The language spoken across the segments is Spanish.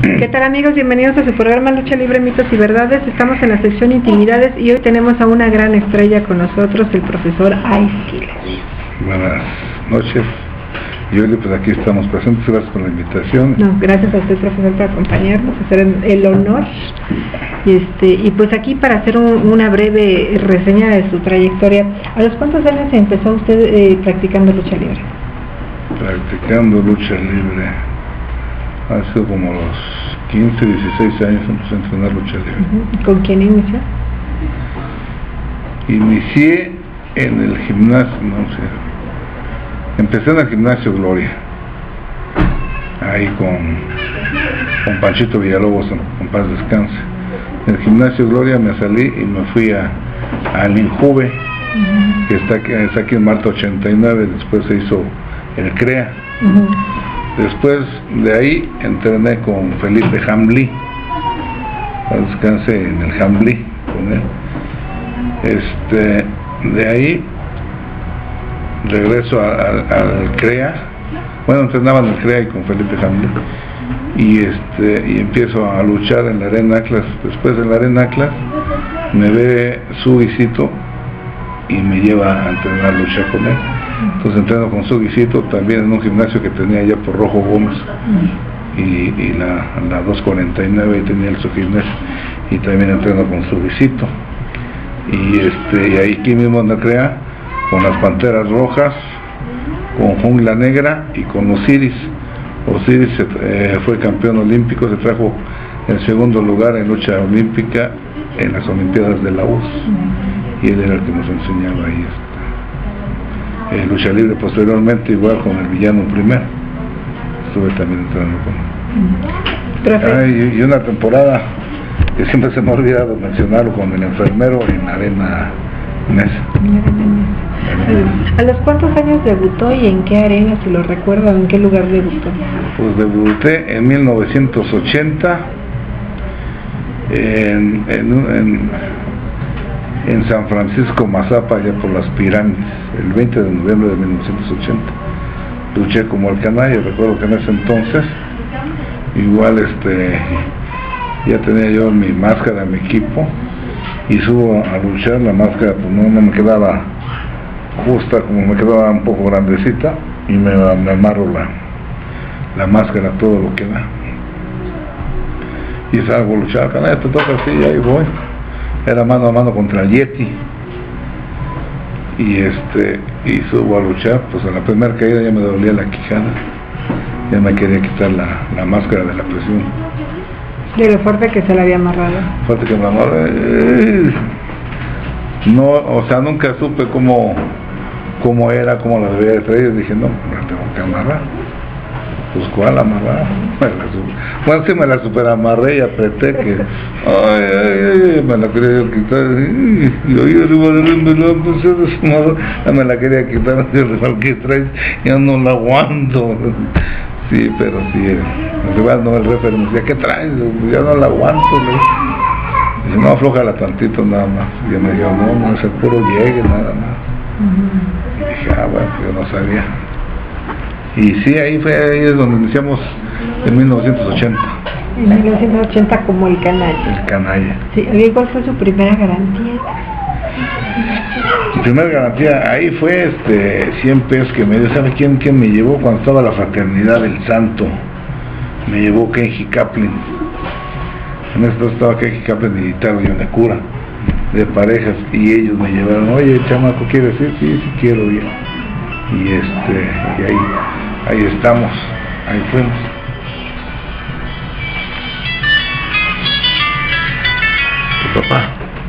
¿Qué tal, amigos? Bienvenidos a su programa Lucha Libre, Mitos y Verdades. Estamos en la sección Intimidades y hoy tenemos a una gran estrella con nosotros, el profesor Aizquiles. Buenas noches. Y hoy pues aquí estamos presentes, gracias por la invitación. No, gracias a usted, profesor, por acompañarnos, hacer el honor. Y pues aquí para hacer una breve reseña de su trayectoria. ¿A los cuántos años empezó usted practicando lucha libre? Practicando lucha libre hace como los 15, 16 años empecé a entrenar lucha libre. ¿Con quién inició? Inicié en el gimnasio, empecé en el gimnasio Gloria, ahí con Panchito Villalobos, en paz descanse. En el gimnasio Gloria me salí y me fui al Injuve, que está aquí en Marta 89, después se hizo el CREA. Después de ahí entrené con Felipe Hamblí, descansé en el Hamblí con él. De ahí regreso al CREA, entrenaba en el CREA y con Felipe Hamblí, y empiezo a luchar en la Arena Atlas. Después de la Arena Atlas me ve su visito y me lleva a entrenar lucha con él. Entonces entreno con su visito también en un gimnasio que tenía allá por Rojo Gómez y la 249 tenía el su gimnasio, y también entreno con su visito, y ahí aquí mismo en la CREA con las Panteras Rojas, con Jungla Negra y con Osiris. Osiris fue campeón olímpico, se trajo el segundo lugar en lucha olímpica en las Olimpiadas de la URSS, y él era el que nos enseñaba ahí lucha libre. Posteriormente igual con el Villano primero estuve también entrenando con él. Y una temporada que siempre se me ha olvidado mencionarlo, con el enfermero en Arena Mesa. ¿A los cuántos años debutó y en qué arena, si lo recuerda, en qué lugar debutó? Pues debuté en 1980 en San Francisco Mazapa, allá por las Pirámides, el 20 de noviembre de 1980. Luché como el canalla. Recuerdo que en ese entonces igual ya tenía yo mi máscara, mi equipo, y subo a luchar. La máscara pues no me quedaba justa, como me quedaba un poco grandecita, y me amarro la máscara todo lo que da, y salgo a luchar. Canalla, te toca así, y ahí voy. Era mano a mano contra el Yeti, y subo a luchar. Pues en la primera caída ya me dolía la quijada, ya me quería quitar la máscara de la presión, de lo fuerte que se le había amarrado. Fuerte que me amarró. No, nunca supe cómo era, cómo la debía de traer. Dije, no, la tengo que amarrar. Pues ¿cuál amarrar? Sí me la super amarré y apreté, que me la quería yo quitar, y hoy arriba del me la quería quitar. El rival que traes ya no la aguanto. Sí, pero sí, el rival no, el referee me decía, ¿qué traes? Ya no la aguanto. Dice, no, aflójala tantito nada más. Y yo me dijo, no, es el puro llegue nada más. Y dije, bueno, yo no sabía. Y sí, ahí es donde iniciamos en 1980. En 1980 como el canalla. El canalla. Sí, ¿cuál fue su primera garantía? Mi primera garantía, ahí fue 100 pesos que me dio. ¿Sabe quién me llevó cuando estaba la Fraternidad del Santo? Me llevó Kenji Kaplan. En esto estaba Kenji Kaplan y Taro Yonekura, de parejas, y ellos me llevaron. Oye, chamaco, ¿quieres ir? Sí, quiero ir. Y ahí estamos, ahí fuimos. Tu papá.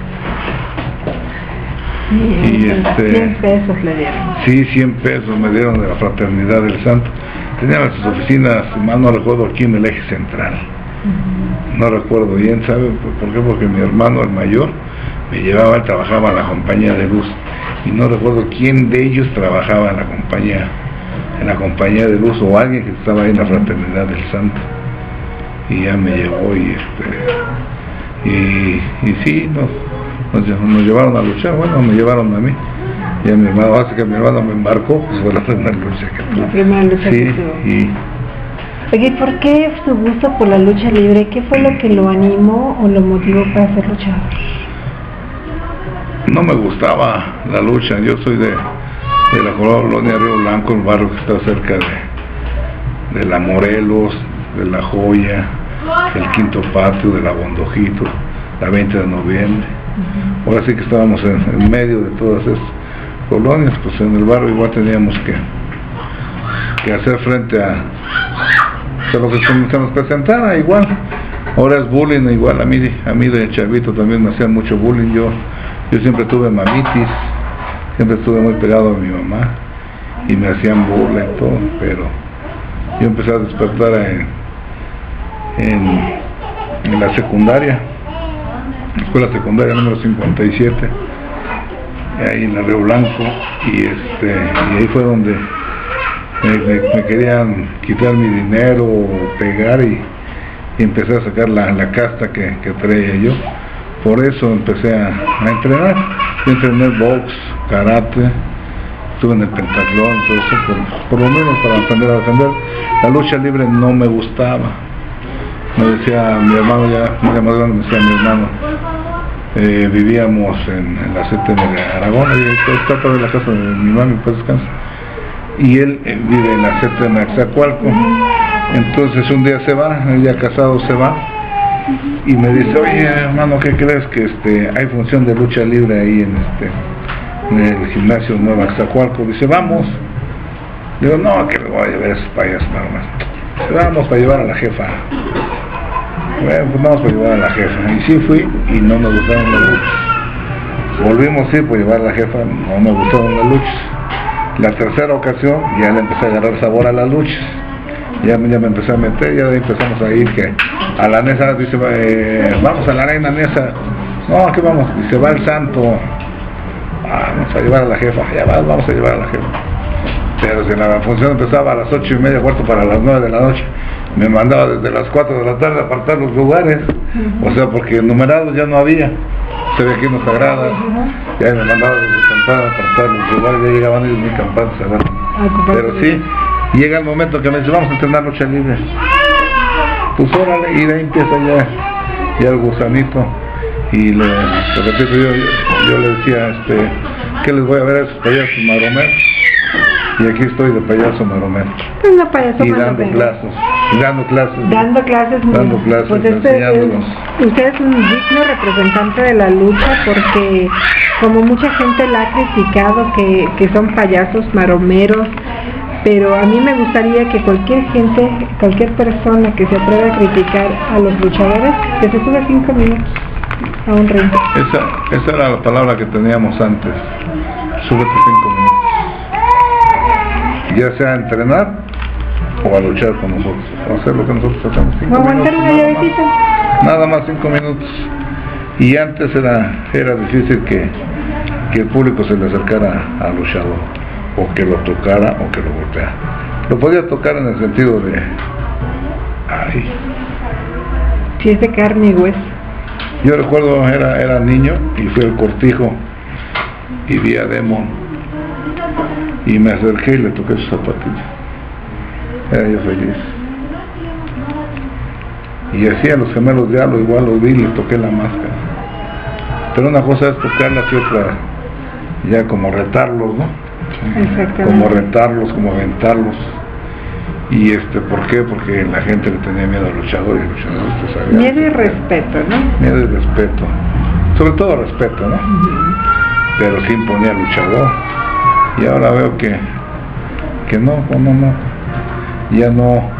Y 100 pesos le dieron. Sí, 100 pesos me dieron de la Fraternidad del Santo. Tenían sus oficinas, más no recuerdo, aquí en el eje central. No recuerdo bien, ¿sabe por qué? Porque mi hermano, el mayor, me llevaba, él trabajaba en la compañía de luz, y no recuerdo quién de ellos trabajaba en la compañía de luz, o alguien que estaba ahí en la Fraternidad del Santo, y ya me llevó, y sí, nos llevaron a luchar. Bueno, me llevaron a mí y a mi hermano. Hace que mi hermano me embarcó, pues fue la primera lucha que tuve. La primera lucha sí, que tuvo. Oye, ¿por qué su gusto por la lucha libre? ¿Qué fue lo que lo animó o lo motivó para ser luchador? No me gustaba la lucha. Yo soy de la colonia Río Blanco, el barrio que está cerca de la Morelos, de la Joya, el Quinto Patio, de la Bondojito, la 20 de noviembre. Ahora sí que estábamos en medio de todas esas colonias, pues en el barrio igual teníamos que hacer frente a lo que se nos presentara igual. Ahora es bullying igual, a mí de chavito también me hacían mucho bullying. Yo siempre tuve mamitis, siempre estuve muy pegado a mi mamá y me hacían burla y todo, pero yo empecé a despertar en la secundaria, escuela secundaria número 57, ahí en la Río Blanco, y ahí fue donde me querían quitar mi dinero, pegar, y empecé a sacar la casta que traía yo. Por eso empecé a entrenar. Yo entrené box, karate, estuve en el pentatlón, todo eso, por lo menos para aprender a defender. La lucha libre no me gustaba. Me decía mi hermano, ya más grande, me decía mi hermano, vivíamos en la CT de Aragón, y está toda la casa de mi mami, pues descansa, y él vive en la CT de Axacualco. Entonces un día se va, ya casado se va, y me dice, oye hermano, ¿qué crees? Que hay función de lucha libre ahí en el gimnasio Nueva Axacualco. Dice, vamos. Digo, no, que le voy a llevar a esos payasos nada más. Dice, vamos para llevar a la jefa. Bueno, pues vamos para llevar a la jefa. Y sí fui, y no me gustaron las luchas. Volvimos a ir para llevar a la jefa, no me gustaron las luchas. La tercera ocasión ya le empecé a agarrar sabor a las luchas. Ya me empecé a meter, ya empezamos a ir que a la Nesa. Dice, vamos a la reina Nesa. No, ¿qué vamos? Dice, va el santo. Vamos a llevar a la jefa. Ya vamos a llevar a la jefa. Pero si la función empezaba a las 8:30, cuarto para las 9 de la noche, me mandaba desde las 4 de la tarde a apartar los lugares. O sea, porque numerados ya no había. Se ve aquí en los sagradas. Ya me mandaba desde temprano a apartar los lugares, ya llegaban ellos muy campanos a ver. Pero sí, llega el momento que me dice, vamos a entrenar lucha libre. Pues órale, y de ahí empieza ya el gusanito. Y le repito, yo le decía, ¿qué les voy a ver a esos payasos maromeros? Y aquí estoy de payaso maromero. No, payaso y dando clases. Dando clases, pues enseñándolos. Usted es un digno representante de la lucha, porque como mucha gente la ha criticado que son payasos maromeros, pero a mí me gustaría que cualquier persona que se atreva a criticar a los luchadores, que se sube 5 minutos a un ring. Esa era la palabra que teníamos antes, súbete 5 minutos, ya sea a entrenar o a luchar con nosotros, o hacer lo que nosotros hacemos. 5 minutos, nada más 5 minutos. Y antes era difícil que el público se le acercara al luchador, o que lo tocara o que lo golpeara. Lo podía tocar en el sentido de si es de carne y hueso. Yo recuerdo, era niño y fui al Cortijo y vi a Demon y me acerqué y le toqué sus zapatillas. Era yo feliz. Y así a los Gemelos Diablo igual los vi y les toqué la máscara. Pero una cosa es tocarlas y otra ya como retarlos, ¿no? Como retarlos, como aventarlos. Y ¿por qué? Porque la gente le tenía miedo al luchador, y el luchador sabía. Miedo y respeto, ¿no? Miedo y respeto. Sobre todo respeto, ¿no? Pero sí imponía al luchador. Y ahora veo que no. Ya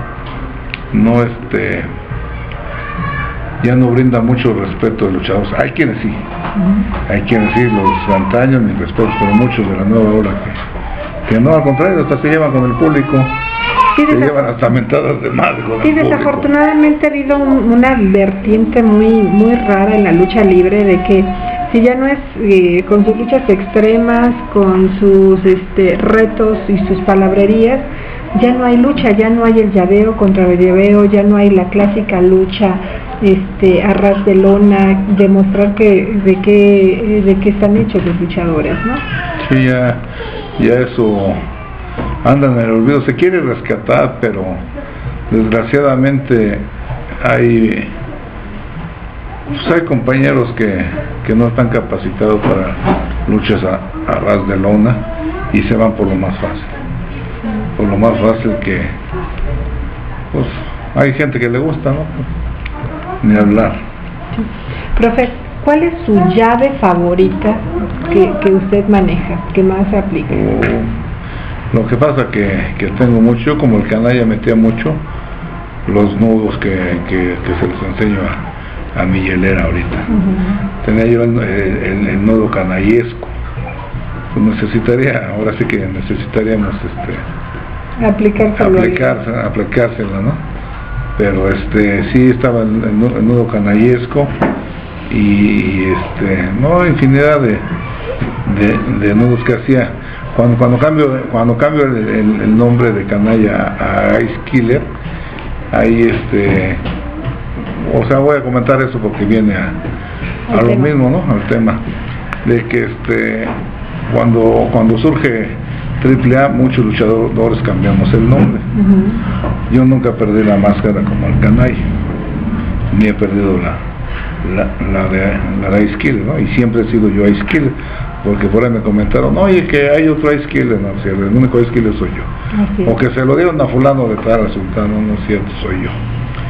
no brinda mucho respeto a los luchadores. Hay quienes sí. Hay quienes sí, los antaños, mis respetos, pero muchos de la nueva ola que no, al contrario, hasta se llevan con el público. Sí, se llevan hasta mentadas de madre con el público. Desafortunadamente ha habido una vertiente muy rara en la lucha libre, de que si ya no es con sus luchas extremas, con sus retos y sus palabrerías, ya no hay lucha, ya no hay el llaveo contra el llaveo, ya no hay la clásica lucha a ras de lona, demostrar de qué están hechos los luchadores, ¿no? Sí, ya eso anda en el olvido. Se quiere rescatar, pero desgraciadamente hay compañeros que no están capacitados para luchas a ras de lona y se van por lo más fácil, que pues hay gente que le gusta, ¿no? Ni hablar. Profe, ¿cuál es su llave favorita que usted maneja, que más se aplica? Lo que pasa que tengo mucho, como el canalla metía mucho, los nudos que se los enseño a mi hielera ahorita. Tenía yo el nudo canallesco. Pues ahora sí que necesitaríamos aplicársela, ¿no? Pero sí estaba el nudo canallesco y no, infinidad de nudos que hacía. Cuando cambio el nombre de canalla a Ice Killer, ahí o sea, voy a comentar eso porque viene a lo mismo, ¿no? Al tema de que cuando surge AAA, muchos luchadores cambiamos el nombre. Yo nunca perdí la máscara como el canalla, ni he perdido la de Ice Killer, ¿no? Y siempre he sido yo Ice Killer, porque por ahí me comentaron, oye, que hay otro Ice Killer, no, si el único Ice Killer soy yo. O que se lo dieron a fulano de tal, a sultano, no es cierto, soy yo.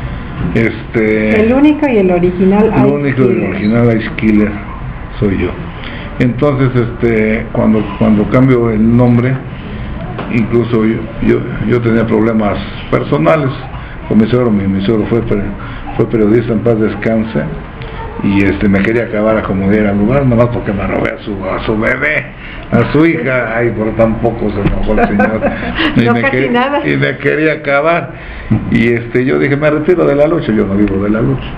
El único y el original Ice Killer soy yo. Entonces cuando cambio el nombre, incluso yo tenía problemas personales con mi suegro fue periodista, en paz descanse, y me quería acabar a como diera lugar, nomás porque me robé a su bebé, a su hija. Ay, por tampoco se enojó el señor y me quería acabar, y yo dije, me retiro de la lucha, yo no vivo de la lucha.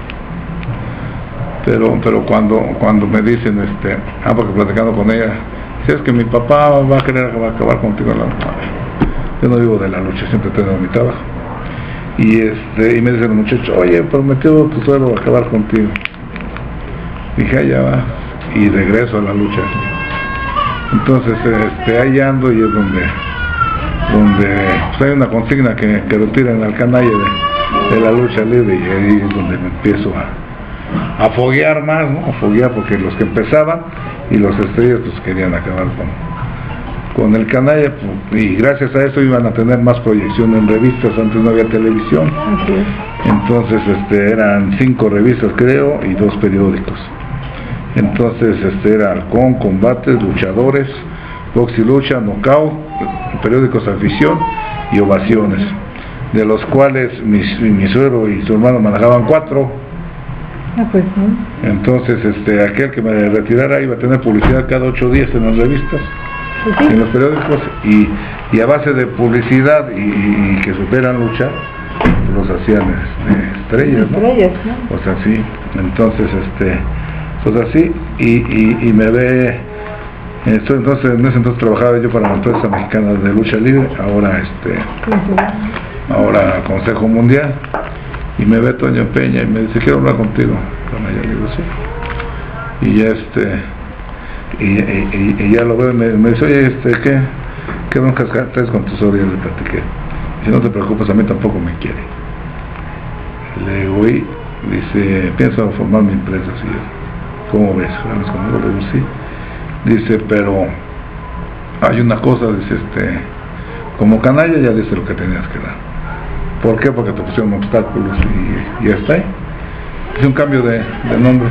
Pero cuando me dicen, porque platicando con ella, si es que mi papá va a querer acabar contigo, yo no vivo de la lucha, siempre tengo mi trabajo. Y me dice el muchacho, oye, prometió tu suegro acabar contigo. Dije, allá va, y regreso a la lucha. Entonces ahí ando, y es donde pues hay una consigna que retiran al canalla de la lucha libre, y ahí es donde me empiezo a foguear más, ¿no? A foguear, porque los que empezaban y los estrellas pues querían acabar con el canalla, y gracias a eso iban a tener más proyección en revistas. Antes no había televisión, entonces eran 5 revistas creo y 2 periódicos. Entonces era Halcón, Combates, Luchadores, Box y Lucha, Knockout, periódicos Afición y Ovaciones, de los cuales mi suegro y su hermano manejaban 4. Pues, ¿no? Entonces aquel que me retirara iba a tener publicidad cada 8 días en las revistas, en los periódicos, y a base de publicidad y que supieran luchar, los hacían estrellas, ¿no? O sea, sí. Entonces pues así, y me ve, en ese entonces trabajaba yo para la empresa mexicana de lucha libre, ahora Consejo Mundial, y me ve Toño Peña y me dice, quiero hablar contigo. Le digo, sí. Y ya y ya lo veo, me dice, oye, ¿qué broncas traes con tu sobrina? Le platiqué. Si no te preocupes, a mí tampoco me quiere. Le digo, y dice, pienso formar mi empresa, así es. ¿Cómo ves? ¿Hablas conmigo? Le digo, sí. Dice, pero hay una cosa, dice, como canalla ya dice lo que tenías que dar. ¿Por qué? Porque te pusieron obstáculos y ya está ahí. Es un cambio de nombre.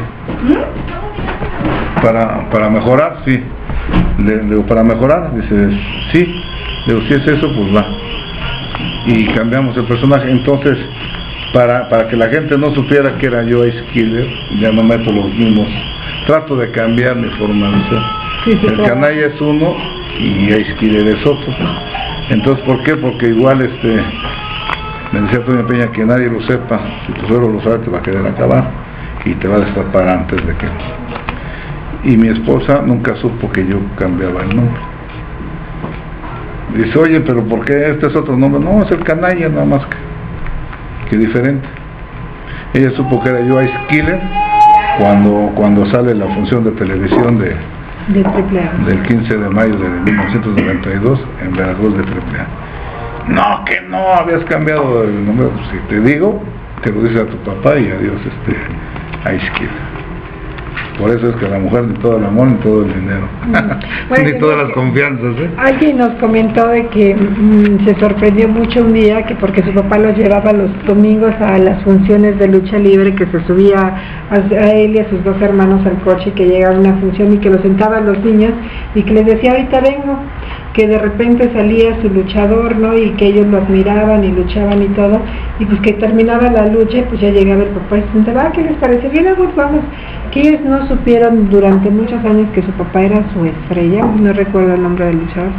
Para mejorar, sí. Le digo, para mejorar, dice, sí. Le digo, si es eso, pues va. Y cambiamos el personaje. Entonces, para que la gente no supiera que era yo Ice Killer, ya no meto los mismos. Trato de cambiar mi forma de ser. El canalla es uno y Ice Killer es otro. Entonces, ¿por qué? Porque igual me decía Toño Peña, que nadie lo sepa. Si tu suegro lo sabe, te va a querer acabar y te va a destapar antes de que. Y mi esposa nunca supo que yo cambiaba el nombre. Dice, oye, pero ¿por qué este es otro nombre? No, es el canalla, nada más que diferente. Ella supo que era yo Ice Killer cuando sale la función de televisión del 15 de mayo de 1992 en Veracruz de AAA. No, que no, habías cambiado el nombre. Pues, si te digo, te lo dice a tu papá y adiós, a izquierda. Por eso es que la mujer ni todo el amor ni todo el dinero, bueno, ni todas las confianzas, ¿eh? Alguien nos comentó de que se sorprendió mucho un día que porque su papá los llevaba los domingos a las funciones de lucha libre, que se subía a él y a sus dos hermanos al coche, que llegaba a una función y que los sentaban los niños y que les decía ahorita vengo, que de repente salía su luchador, ¿no? Y que ellos lo admiraban y luchaban y todo, y pues que terminaba la lucha y pues ya llegaba el papá y se sentaba, ¿qué les parece? Bien, pues vamos, que ellos no supieron durante muchos años que su papá era su estrella, no recuerdo el nombre del luchador,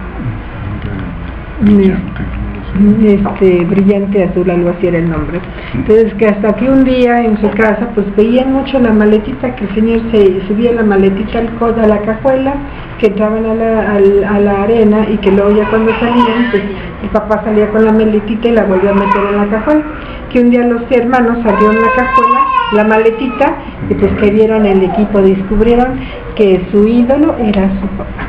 Brillante Azul, algo así era el nombre. Entonces que hasta que un día en su casa pues veían mucho la maletita, que el señor se subía la maletita a la cajuela, que entraban a la arena y que luego ya cuando salían pues el papá salía con la maletita y la volvía a meter en la cajuela, que un día los hermanos abrieron la cajuela, la maletita, y pues que vieron el equipo, descubrieron que su ídolo era su papá.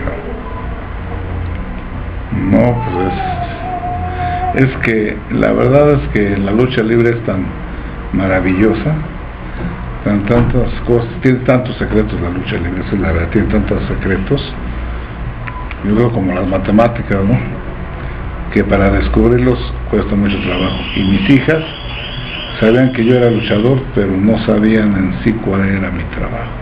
No, pues es que la verdad es que la lucha libre es tan maravillosa, tantas cosas, tiene tantos secretos la lucha libre, esa es la verdad, tiene tantos secretos, yo creo como las matemáticas, ¿no? Que para descubrirlos cuesta mucho trabajo. Y mis hijas sabían que yo era luchador, pero no sabían en sí cuál era mi trabajo.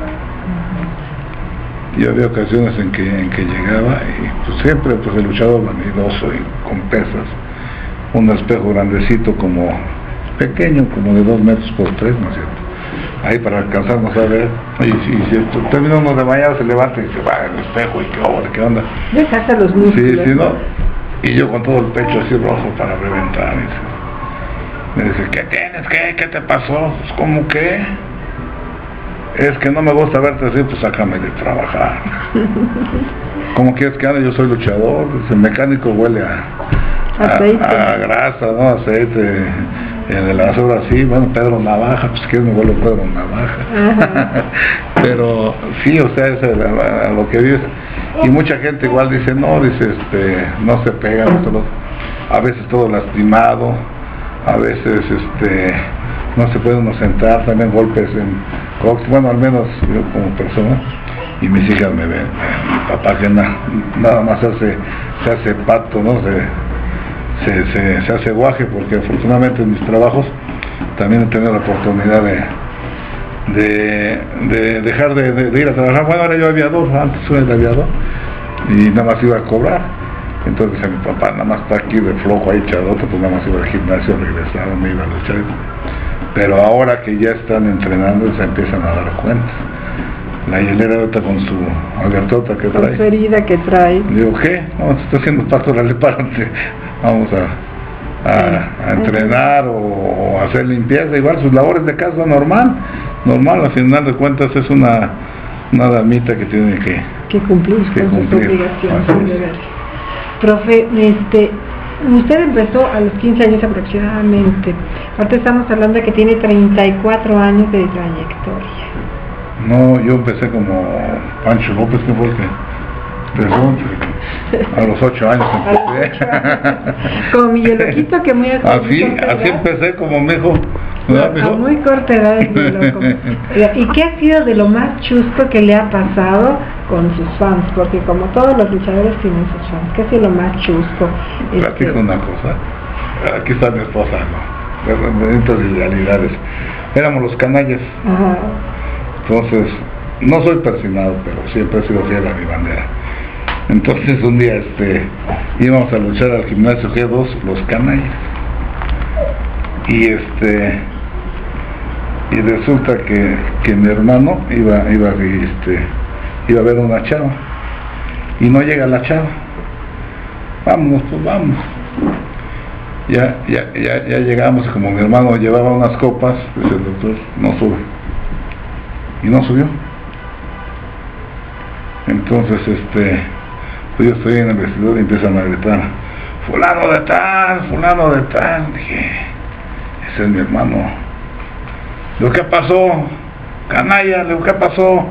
Yo había ocasiones en que llegaba y pues siempre pues el luchador vanidoso y con pesas, un espejo grandecito como pequeño, como de 2 metros por 3, ¿no es cierto? Ahí para alcanzarnos a ver, y si termina uno de bañar, se levanta y se va al espejo y qué onda. Deshace los músculos. Sí, ¿no? Y yo con todo el pecho así rojo para reventar. Me dice, ¿qué tienes? ¿Qué te pasó? Pues, ¿cómo qué? Es que no me gusta verte así, pues sácame de trabajar. ¿Cómo quieres que ande? Yo soy luchador. El mecánico huele a grasa, ¿no? Aceite. De la basura así, bueno, Pedro Navaja, pues que me vuelvo Pedro Navaja. Pero sí, o sea, es a lo que vives. Y mucha gente igual dice, no, no se pega, a veces todo lastimado, a veces no se puede uno sentar, también golpes en cox, bueno, al menos yo como persona, y mis hijas me ven, mi papá que nada más se hace pato, ¿no? Se hace guaje, porque afortunadamente en mis trabajos también he tenido la oportunidad de dejar de ir a trabajar. Bueno, ahora yo aviador, antes soy el aviador y nada más iba a cobrar, entonces a mi papá nada más está aquí de flojo ahí chadote, pues nada más iba al gimnasio, regresaba, me iba a luchar, pero ahora que ya están entrenando se empiezan a dar cuenta. La hielera ahorita con su alertota que trae. Con su herida que trae. Digo, ¿qué? No, te está haciendo pato, dale, párate. Vamos a entrenar o hacer limpieza, igual sus labores de casa normal, al final de cuentas es una damita que tiene que cumplir con sus obligaciones. Profe, usted empezó a los 15 años aproximadamente, ahorita estamos hablando de que tiene 34 años de trayectoria. No, yo empecé como Pancho López, que fue el que empezó, a los 8 años empecé. Como mi loquito que muy así empecé como me dijo. A muy corta edad es muy loco. ¿Y qué ha sido de lo más chusco que le ha pasado con sus fans? Porque como todos los luchadores tienen sus fans, ¿qué ha sido lo más chusco? Platico una cosa, aquí está mi esposa, ¿no? De idealidades. Éramos los canallas. Ajá. Entonces, no soy persinado, pero siempre he sido fiel a mi bandera. Entonces un día íbamos a luchar al gimnasio G2, los canallas. Y resulta que mi hermano iba a ver una chava. Y no llega la chava. Vámonos, pues vamos. Ya llegamos, como mi hermano llevaba unas copas, dice el doctor, no sube. Y no subió. Entonces pues yo estoy en el vestidor y empiezan a gritar, fulano de tal. Dije, ese es mi hermano. Digo, ¿qué pasó? Canalla, le digo, ¿qué pasó?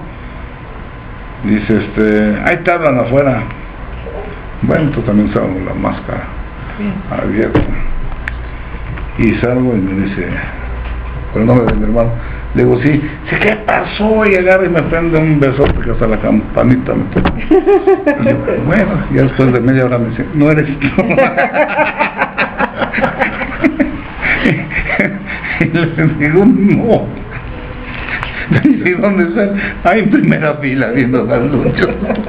Dice, ahí te hablan afuera. Bueno, tú también sabes la máscara. abierto. Y salgo y me dice, por el nombre de mi hermano, le digo, sí, ¿qué pasó? Y agarra y me prende un besote que hasta la campanita me tocó. Y yo, bueno, ya después de media hora me dice, no eres tú. Y le digo, no. ¿Y dónde están? Ahí en primera fila viendo las luchas.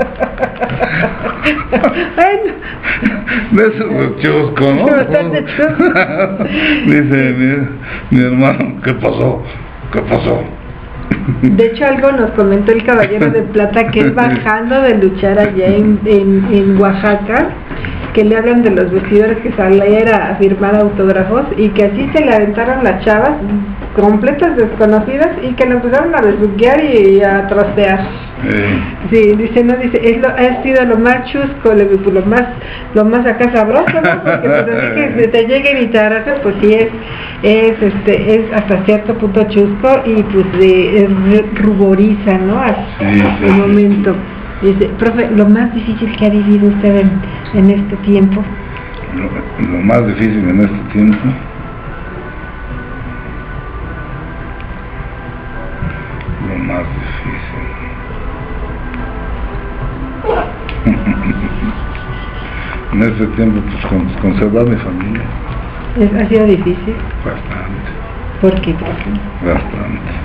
De esos chusco, ¿no? Dice mi hermano, ¿qué pasó? ¿Qué pasó? De hecho, algo nos comentó el Caballero de Plata, que es bajando de luchar allá en Oaxaca, que le hablan de los vestidores que salía a firmar autógrafos y que así se le aventaron las chavas completas desconocidas y que lo empezaron a besuquear y a trastear. Sí, dice, no, dice, ha sido lo más chusco, lo más acá sabroso, ¿no? Porque pues así que te lleguen y te abracen, pues sí es hasta cierto punto chusco y pues ruboriza, ¿no? El momento. Dice, profe, lo más difícil que ha vivido usted en este tiempo. Lo más difícil en este tiempo. Lo más difícil. En este tiempo, pues conservar mi familia. ¿Ha sido difícil? Bastante. ¿Por qué, profe? Bastante.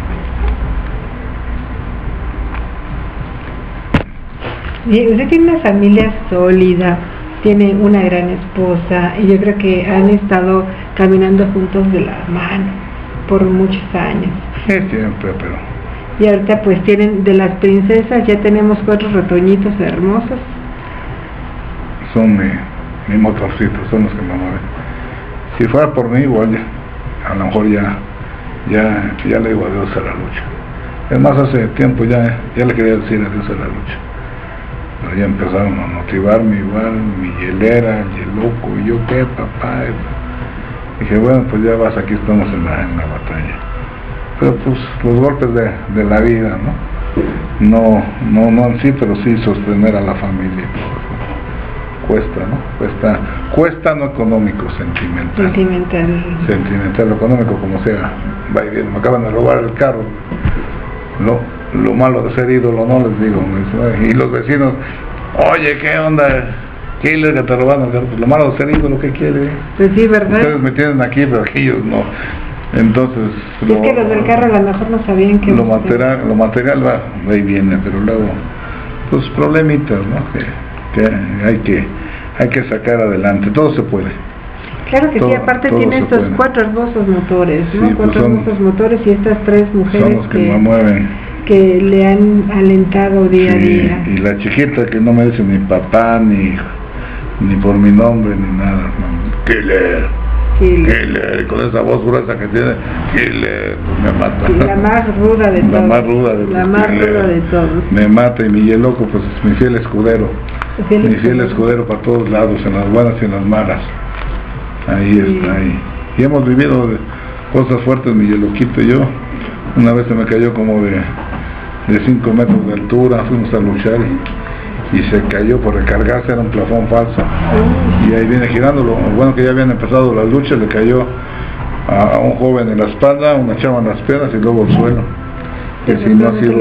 Usted tiene una familia sólida, tiene una gran esposa y yo creo que han estado caminando juntos de la mano por muchos años. Sí, siempre, pero... Y ahorita pues tienen, de las princesas ya tenemos 4 retoñitos hermosos. Son mi motorcito, son los que me mueven. Si fuera por mí, igual a lo mejor ya le digo adiós a la lucha. Es más, hace tiempo ya le quería decir adiós a la lucha. Pero ya empezaron a motivarme igual, mi hielera, el loco, y yo qué, papá. Dije, bueno, pues ya vas, aquí estamos en la batalla. Pero pues los golpes de la vida, ¿no? No en sí, pero sí sostener a la familia. Cuesta, ¿no? Cuesta no económico, sentimental. Sentimental, económico, como sea. Va y viene, me acaban de robar el carro. Lo malo de ser ídolo, no les digo. Y los vecinos, oye, ¿qué onda? Killer, que te robaron el carro. Pues lo malo de ser ídolo, ¿qué quiere? Pues sí, ¿verdad? Ustedes me tienen aquí, pero aquellos no. Entonces... Es que los del carro a lo mejor no sabían que... Lo material va y viene, pero luego, pues problemitas, ¿no? Que hay que sacar adelante, todo se puede. Claro que sí, aparte tiene estos 4 hermosos motores, ¿no? Sí, 4 hermosos motores y estas 3 mujeres son los que me mueven, que le han alentado día a día. Y la chiquita que no me dice ni papá, ni por mi nombre, ni nada, ¿no? Killer, con esa voz gruesa que tiene, Killer, pues me mata. Y la más ruda de todos. La más ruda de todos. Me mata, y mi loco, pues es mi fiel escudero. Mi fiel escudero para todos lados, en las buenas y en las malas. Ahí está, ahí. Y hemos vivido cosas fuertes, mi loquito y yo. Una vez se me cayó como de 5 metros de altura, fuimos a luchar y se cayó por recargarse, era un plafón falso. Y ahí viene girando, lo bueno que ya habían empezado las luchas, le cayó a un joven en la espalda, una chava en las piernas y luego al suelo. Que si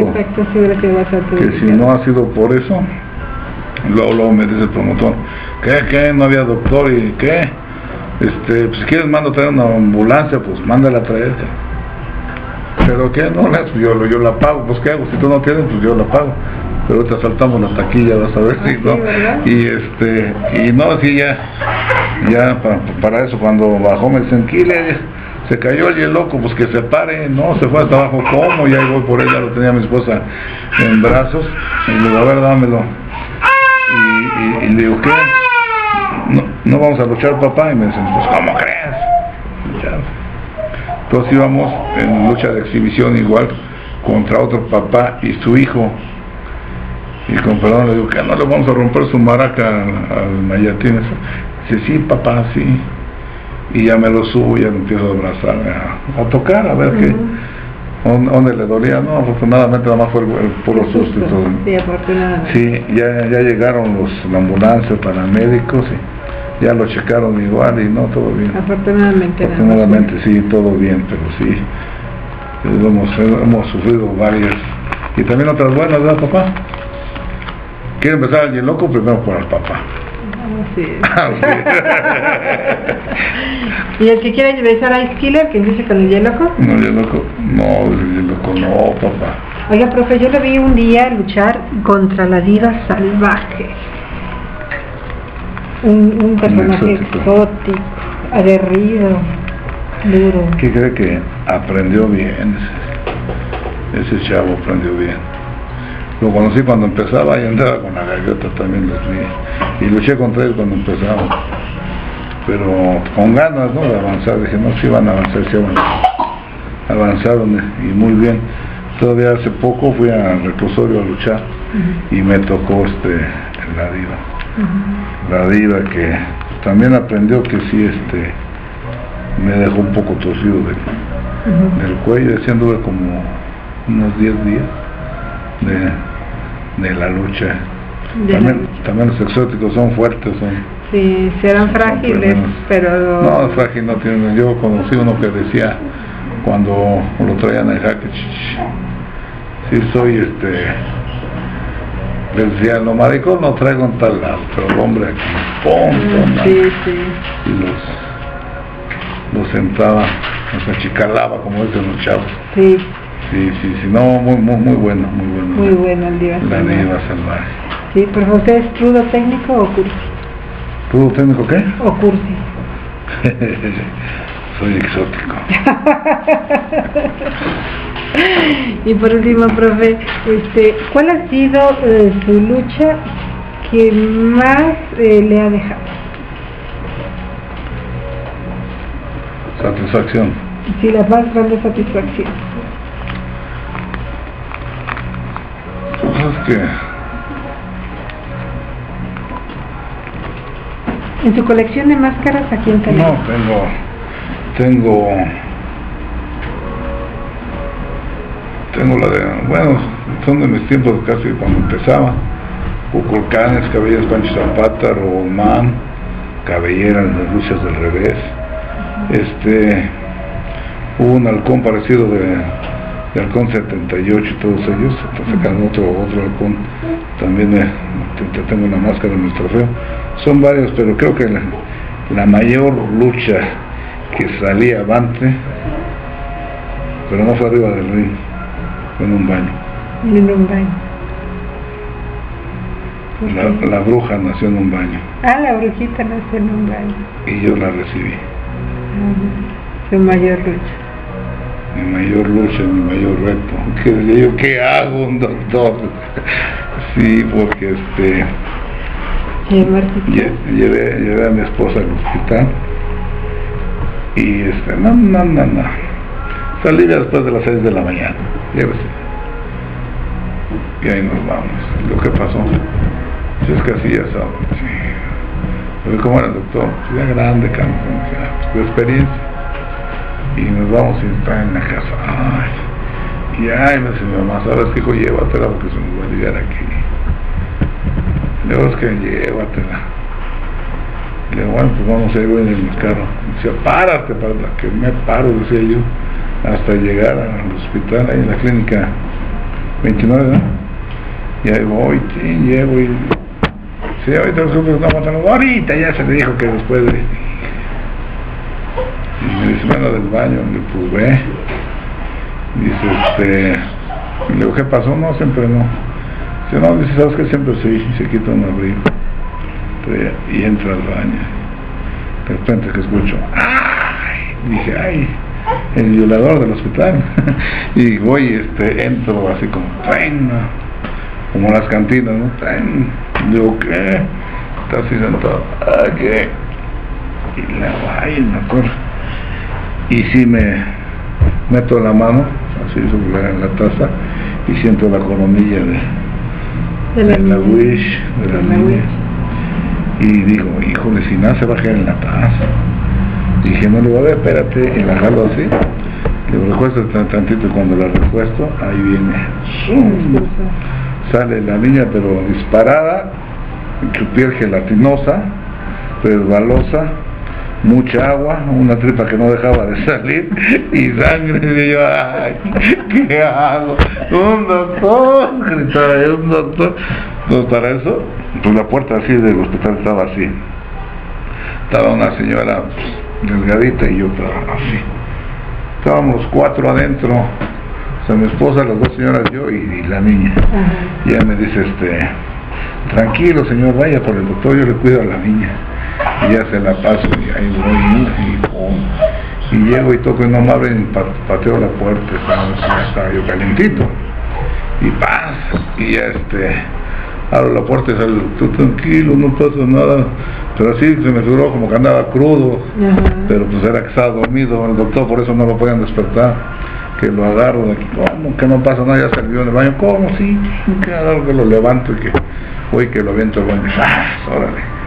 no ha sido por eso, luego me dice el promotor, ¿qué? No había doctor, y ¿qué? Pues si quieres mando a traer una ambulancia, pues mándala a traer. Pero ¿qué? No, yo la pago, pues ¿qué hago? Si tú no tienes, pues yo la pago. Pero ahorita saltamos la taquilla, vas a ver si no. Y no, así ya para eso, cuando bajó me dicen, se cayó el loco, pues que se pare, no, se fue hasta abajo, ¿cómo? Ya voy por ella, lo tenía mi esposa en brazos, y le digo, a ver, dámelo. Y le digo, ¿qué? No vamos a luchar, papá. Y me dicen, pues ¿cómo crees? Luchar. Entonces íbamos en lucha de exhibición igual contra otro papá y su hijo, y con perdón le digo, que no le vamos a romper su maraca al Mayatín. Dice, sí papá, sí. Y ya me lo subo, ya me empiezo a abrazar, a tocar, a ver qué, dónde le dolía. No, afortunadamente nada más fue el puro susto y todo. Sí, afortunadamente. Sí, ya llegaron la ambulancia, paramédicos, ya lo checaron igual y no, todo bien. Afortunadamente sí, todo bien, pero sí, hemos sufrido varias. Y también otras buenas, ¿verdad, papá? ¿Quiere empezar el Yeloco? Primero por el papá. Sí. ¿Y el que quiere besar a Ice Killer, que empiece con el Yeloco? No, el Yeloco no, papá. Oiga, profe, yo le vi un día luchar contra la diva salvaje. Un personaje exótico, aguerrido, duro. ¿Qué cree que aprendió bien? Ese chavo aprendió bien. Lo conocí cuando empezaba y andaba con la gaviota, también los vi. Y luché contra él cuando empezaba. Pero con ganas, ¿no?, de avanzar. Dije, no, sí van a avanzar, sí avanzaron y muy bien. Todavía hace poco fui al reclusorio a luchar y me tocó la diva. La diva que también aprendió que sí, me dejó un poco torcido del cuello. Así anduve como unos 10 días de la lucha. También los exóticos son fuertes, sí, serán frágiles, pero no, frágil no tienen. Yo conocí uno que decía cuando lo traían en jaque, sí soy les decía, lo maricón no traigo en tal lado, pero el hombre aquí, ¡pum! Sí. Y los sentaba, los achicalaba, como dicen los chavos. Sí, no, muy bueno. Muy bueno el diva salvaje. La diva salvaje. Sí, pero ¿usted es crudo técnico o cursi? ¿Crudo técnico qué? O cursi. Soy exótico. Y por último, profe, ¿cuál ha sido su lucha que más le ha dejado? Satisfacción. Sí, la más grande satisfacción. Pues es que ¿en su colección de máscaras a quién tenés? no, tengo la de, bueno, son de mis tiempos casi cuando empezaba. Cuculcanes, cabelleras Pancho Zapata, Román, cabelleras de luchas del revés. Hubo un halcón parecido de halcón 78 y todos ellos. Entonces sacaron otro halcón. También tengo una máscara en el trofeo. Son varios, pero creo que la mayor lucha que salí avante, pero no fue arriba del ring, fue en un baño. En un baño. La bruja nació en un baño. La brujita nació en un baño. Y yo la recibí. Su mayor lucha. Mi mayor lucha, mi mayor reto. Que decía yo, ¿qué hago, un doctor? Sí, porque llevé a mi esposa al hospital y no. Salí después de las 6 de la mañana. Llévese. Y ahí nos vamos. Lo que pasó. Si es que así ya saben. Sí. ¿Cómo era el doctor? Ya grande, de experiencia. Y nos vamos y está en la casa. Ay, me dice mi mamá, ¿sabes qué, hijo? Llévatela porque se nos va a llegar aquí. Le digo, es que llévatela. Le digo, bueno, pues vamos a ir en el carro. Decía, párate, para que me paro, decía yo, hasta llegar al hospital, ahí en la clínica 29, ¿no? Y ahí voy, llego y... Sí, ahorita nosotros no matamos, ahorita ya se le dijo que después de... Y me dice, bueno, del baño, pues ve. Dice, le digo, ¿qué pasó? No, siempre no. Dice, no, dice, ¿sabes qué? Siempre sí, se quita un abrigo. Y entra al baño. De repente que escucho, ¡ay! Dije, ¡ay! El violador del hospital. Y voy, entro así como, ¡tren! Como las cantinas, ¿no? ¡Tren! Digo, ¿qué? Está así sentado, ¿qué? Y le hago, ¡ay! Me acuerdo. Y sí me meto la mano, así sobre la taza, y siento la coronilla de la wish, de la niña. Y digo, híjole, si nada se va a caer en la taza. Dije, no, le voy a ver, espérate, y la jalo así. Le recuesto tantito y cuando la recuesto, ahí viene. ¡Zum! Sale la niña, pero disparada, su piel gelatinosa, resbalosa, mucha agua, una tripa que no dejaba de salir y sangre. Y yo, ay, ¿qué hago? Un doctor, gritaba yo, un doctor. Pues para eso, pues la puerta así del hospital estaba así. Estaba una señora delgadita y otra así. Estábamos los 4 adentro, o sea, mi esposa, las 2 señoras, yo y la niña. Y ella me dice, tranquilo señor, vaya por el doctor, yo le cuido a la niña. Y ya se la paso y ahí voy y llego y toco y no me abren, pateo la puerta, estaba yo calientito. Y paz, y ya abro la puerta y sale, tú tranquilo, no pasa nada. Pero así se me figuró como que andaba crudo, pero pues era que estaba dormido el doctor, por eso no lo podían despertar. Que lo agarro de aquí, ¿cómo? Que no pasa nada, ya salió en el baño, ¿cómo? Sí, que agarro, que lo levanto y que voy, que lo aviento al baño, órale.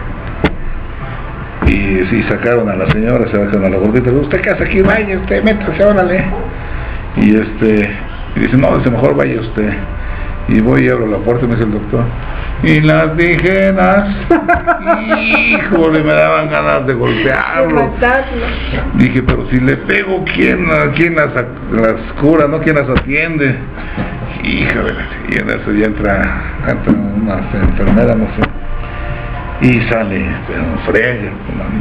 Y sí, sacaron a la señora, se bajaron a la gordita, ¿usted qué hace aquí? Vaya usted, métase, órale. Y dice, no, dice, mejor vaya usted. Y voy y abro la puerta y me dice el doctor, y las tijeras, híjole, me daban ganas de golpearlo. Dije, pero si le pego, ¿quién las cura, no? ¿Quién las atiende? Híjole, y en eso ya entra una enfermera, no sé, y sale, pero frega con la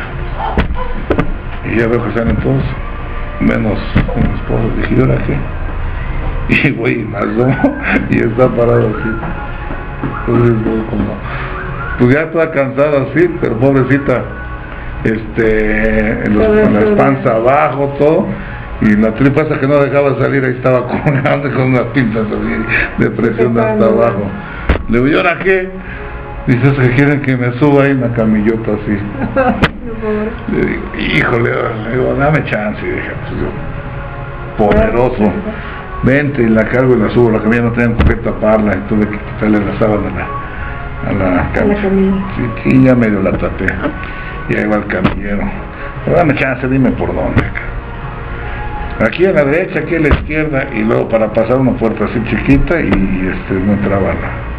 niña. Y ya veo que salen todos, menos mi esposo. Dije, ¿y ahora qué? Y voy y me asomo y está parado así. Entonces voy como, pues ya toda cansada así, pero pobrecita, con la panza abajo, todo, y la tripa esa que no dejaba salir, ahí estaba colgando con unas pinzas así de presión hasta abajo. Le digo, ¿y ahora qué? Dice, es que quieren que me suba ahí una camillota así. Le digo, híjole, le digo, dame chance. Y dije, pues yo, poderoso, vente, y la cargo y la subo. La camilla no tenía por qué taparla, y tuve que quitarle la sábana a la camilla. Sí, ya medio la tapé. Y ahí va el camillero. Pero dame chance, dime por dónde. Aquí a la derecha, aquí a la izquierda, y luego para pasar una puerta así chiquita, y no entraba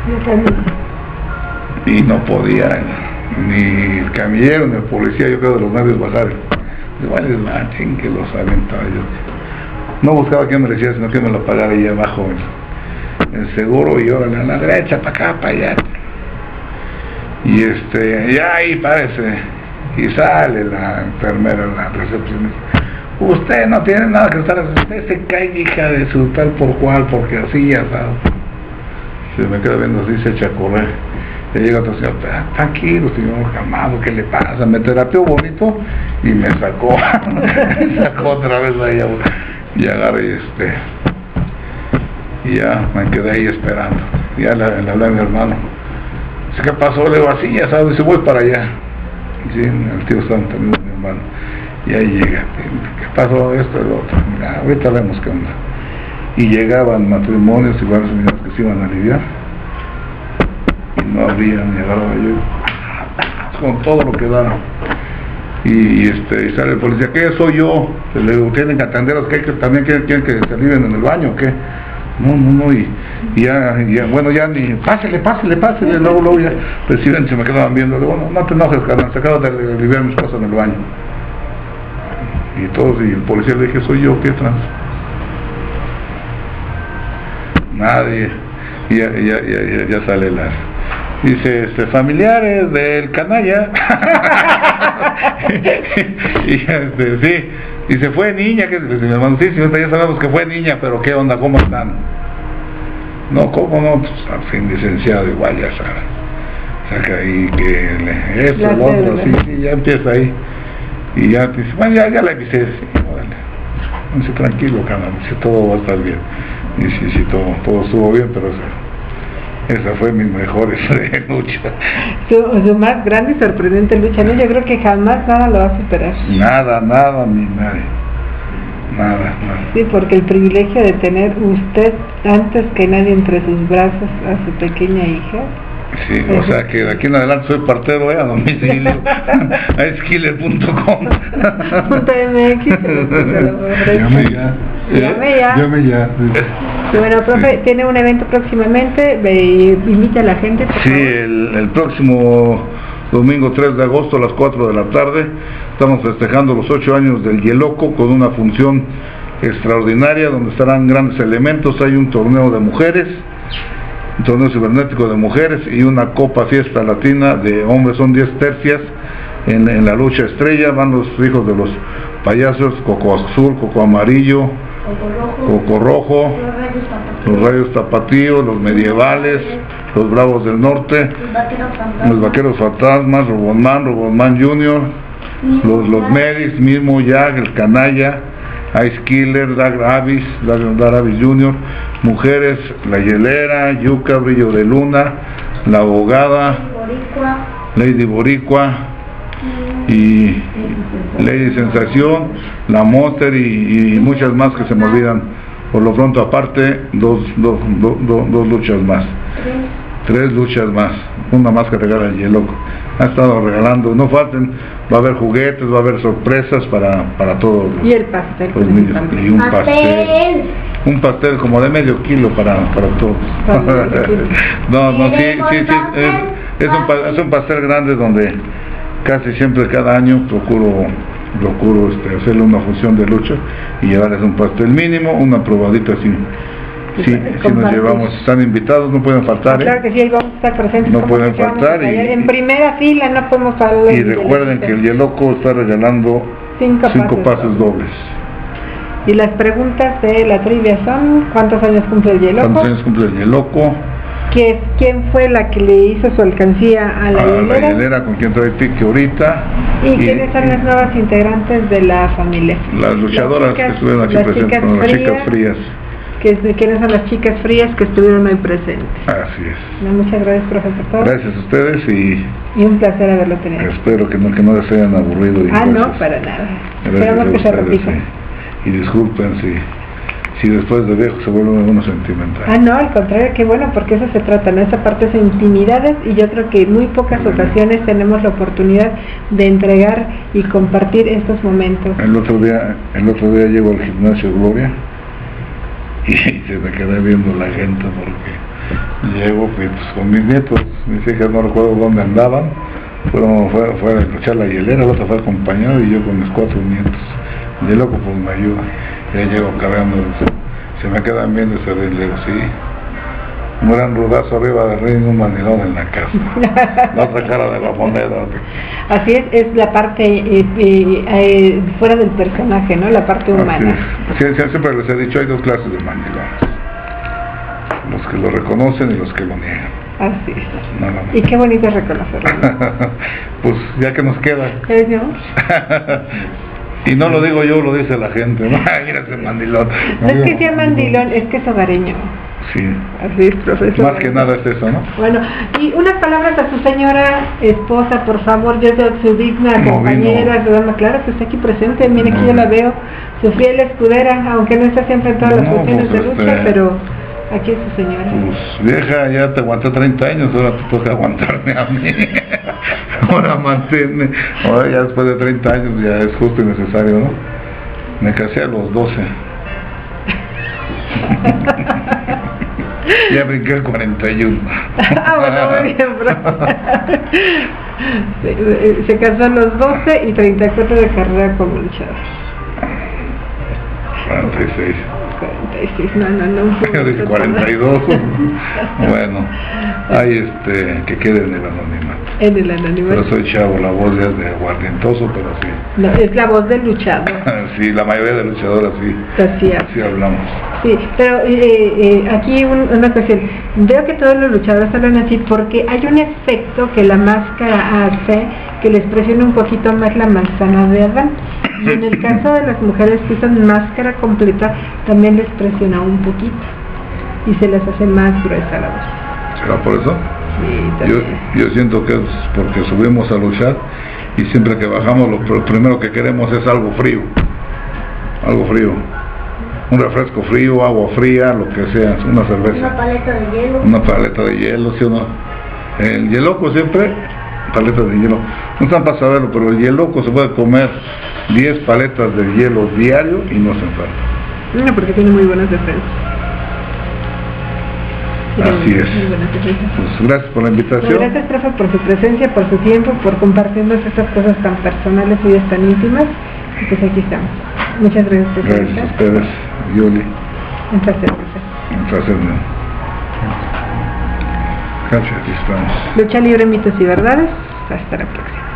y no podía ni el camillero ni el policía, yo creo, de los nervios bajar. Igual es machín que los aventaba yo. No buscaba que me decía, sino que me lo pagara ahí abajo el seguro, y órale, a la derecha, para acá, para allá. Y ya ahí parece, y sale la enfermera, la recepcionista. Usted no tiene nada que estar, usted se cae, hija de su tal por cual, porque así ya sabe. Se me queda viendo así, se echa a correr. Y llega otro señor, tranquilo señor, calmado, ¿qué le pasa? Me terapió bonito y me sacó, me sacó otra vez ahí, y agarré y ya me quedé ahí esperando. Ya le hablé a mi hermano. Dice, ¿qué pasó? Le digo, así ya sabes, dice, voy para allá. Y sí, el tío Santo, mi hermano. Y ahí llega, ¿qué pasó? Esto, el otro. Mira, ahorita vemos qué onda. Y llegaban matrimonios y varios señores que se iban a aliviar. Y no había ni agarraba yo. Con todo lo que daban. Y sale el policía, ¿qué soy yo? Le digo, tienen que atender a los que también quieren que se alivien en el baño, ¿o qué? No, y ya, bueno, ya ni, pásele, luego ya reciben, se me quedaban viendo, le digo, no te enojes, carnal, se acaba de aliviar mis cosas en el baño. Y todos, y el policía le dije, soy yo, ¿qué trans? Nadie, y ya sale las, dice, familiares del canalla. Y sí, dice, fue niña, que mi hermano, sí, señorita, ya sabemos que fue niña, pero ¿qué onda? ¿Cómo están? No, ¿cómo no? Pues al fin, licenciado, igual ya saben. Saca ahí que eso, lo otro, sí, ya empieza ahí. Y ya dice, bueno, ya la avisé, sí, órale. Dice, tranquilo, canal, dice, todo va a estar bien. Y sí, todo estuvo bien, pero esa fue mi mejor lucha. Su más grande y sorprendente lucha, ¿no? Yo creo que jamás nada lo va a superar. Nada, ni nadie. Nada. Sí, porque el privilegio de tener usted antes que nadie entre sus brazos a su pequeña hija. Sí, o sea que de aquí en adelante soy partero, a domicilio, a esquiller.com. Llame ya. Bueno, profe, sí. ¿Tiene un evento próximamente? Invita a la gente, por favor. El próximo domingo 3 de agosto a las 4 de la tarde. Estamos festejando los 8 años del Yeloco con una función extraordinaria donde estarán grandes elementos. Hay un torneo de mujeres, un torneo cibernético de mujeres y una copa fiesta latina de hombres. Son 10 tercias en la lucha estrella. Van los hijos de los payasos, Coco Azul, Coco Amarillo, Coco Rojo, los Rayos Tapatíos, los Medievales, los Bravos del Norte, los Vaqueros Fantasmas, Robotman Junior, los Medis, mismo Jack, el Canalla, Ice Killer, Dar Avis Junior, mujeres, La Hielera, Yuca, Brillo de Luna, La Abogada, Lady Boricua y Lady Sensación, La Monster y muchas más que se me olvidan por lo pronto. Aparte, dos luchas más, 3 luchas más, una más que regala el Yeloco. Ha estado regalando, no falten, va a haber juguetes, va a haber sorpresas para todos y el pastel, los niños, y un pastel como de medio kilo para todos. Es un pastel grande donde casi siempre cada año procuro hacerle una función de lucha y llevarles un pastel mínimo, una probadita así. Sí, nos llevamos, están invitados, no pueden faltar. Claro que sí, ahí vamos a estar presentes. No pueden faltar. En primera fila no podemos hablar. Y recuerden que el Yeloco está regalando 5 pases dobles. Y las preguntas de la trivia son: ¿cuántos años cumple el Yeloco? ¿Cuántos años cumple el Yeloco? ¿Quién fue la que le hizo su alcancía a la hielera? La hielera, con quien trae pique ahorita. ¿Y quiénes son las nuevas integrantes de la familia? Las luchadoras que estuvieron aquí presentes, las chicas frías. ¿Quiénes son las chicas frías que estuvieron hoy presentes? Así es. Muchas gracias, profesor. Gracias a ustedes y un placer haberlo tenido. Espero que no les hayan aburrido. No, para nada. Esperamos que se repita. Y disculpen si después de viejo se vuelve uno sentimental. No, al contrario, qué bueno, porque eso se trata, ¿no? Esa parte es intimidades, y yo creo que en muy pocas ocasiones tenemos la oportunidad de entregar y compartir estos momentos. El otro día llego al gimnasio Gloria y se me quedé viendo la gente porque llego pues, con mis nietos, mis hijas no recuerdo dónde andaban, fue a escuchar la hielera, el otro fue acompañado y yo con mis 4 nietos. Y el loco pues me ayuda, ya llego cargando, se me quedan viendo y se ven, le digo, sí, un gran rudazo arriba del ring, un mandilón en la casa, la otra cara de la moneda. Así es la parte fuera del personaje, ¿no? La parte humana. Siempre les he dicho, hay 2 clases de mandilones, los que lo reconocen y los que lo niegan. Así es. No. Y qué bonito reconocerlo. Pues ya que nos queda. ¿No? Y no lo digo yo, lo dice la gente, ¿no? Mira ese mandilón. No es que sea mandilón, es que es hogareño. Sí. Así es, profesor. Más que nada es eso, ¿no? Bueno, y unas palabras a su señora esposa, por favor, yo soy su digna compañera, claro que está aquí presente, mire que yo la veo, su fiel escudera, aunque no está siempre en todas las cuestiones de lucha, pero aquí es su señora. Pues vieja, ya te aguanté 30 años, ahora te toca aguantarme a mí. Ahora manténme. Ahora ya después de 30 años ya es justo y necesario, ¿no? Me casé a los 12. Ya brinqué el 41. Bueno, muy bien, se casó a los 12 y 34 de carrera como luchador. 46. 46, no. Yo dije 42. Bueno, hay que quede en el anonimato. En el anonimato. Pero soy chavo, la voz ya es de aguardientoso, pero sí. No, es la voz del luchador. Sí, la mayoría de luchadoras sí. Así hablamos. Sí, pero aquí una cuestión. Veo que todos los luchadores hablan así porque hay un efecto que la máscara hace que les presiona un poquito más la manzana de Adán. Y en el caso de las mujeres que usan máscara completa, también les presiona un poquito y se les hace más gruesa la voz. ¿Será por eso? Sí, yo siento que es porque subimos a luchar y siempre que bajamos lo primero que queremos es algo frío. Un refresco frío, agua fría, lo que sea, una cerveza. Una paleta de hielo. Una paleta de hielo, ¿sí o no? El Yeloco siempre, paletas de hielo. No están para saberlo, pero el Yeloco se puede comer 10 paletas de hielo diario y no se enferma. No, porque tiene muy buenas defensas. Así es. Muy buenas cervezas. Pues gracias por la invitación. Pues gracias, profe, por su presencia, por su tiempo, por compartirnos estas cosas tan personales y tan íntimas. Y pues aquí estamos. Muchas gracias, profesor. Gracias a ustedes, Yuli. Un placer, profesor. Un placer. Gracias, aquí estamos. Lucha libre, mitos y verdades. Hasta la próxima.